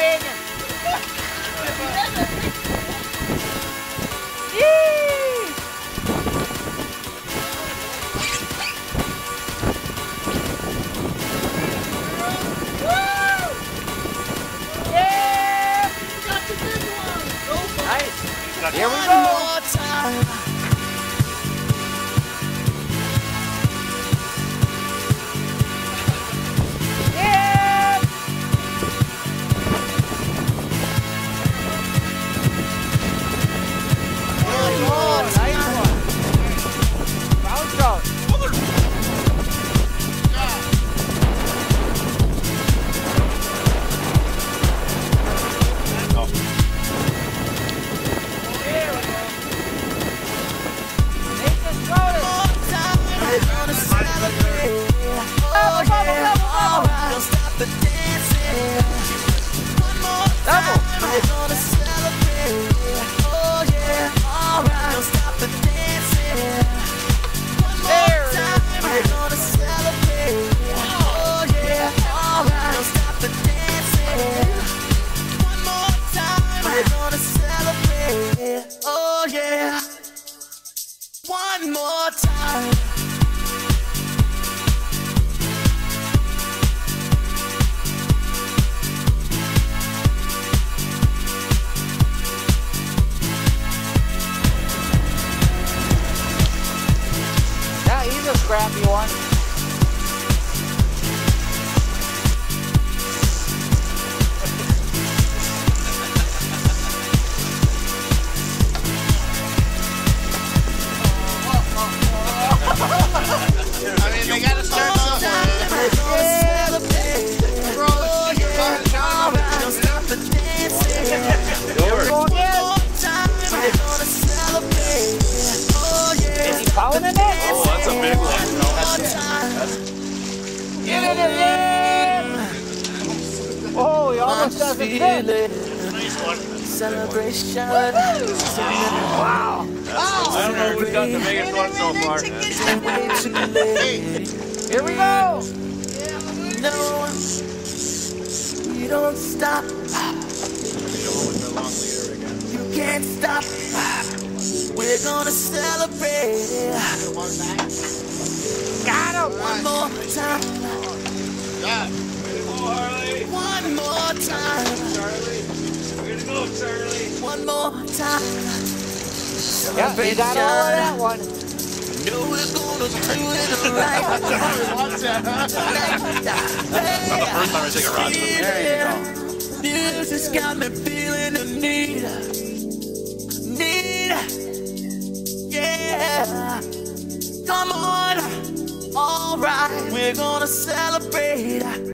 Canyon. Here we go! Yeah! Oh, nice one. Brown trout. One more time. Yeah, he's a scrappy one. I mean, they gotta start somewhere. Is he pounding it? Oh, that's a big one. Get it in there! Oh, he almost doesn't fit. Nice one. Celebration. Wow. I don't know who's got the biggest one so far. Here we go. No, you don't stop. You can't stop. We're gonna celebrate. Got him. One more time. One more time. One more time. Yeah, he got all of that one. No, we're gonna do it right. Not the first time I take a rod. There you go. Music's got me feeling the need. Yeah. Come on. All right, we're gonna celebrate.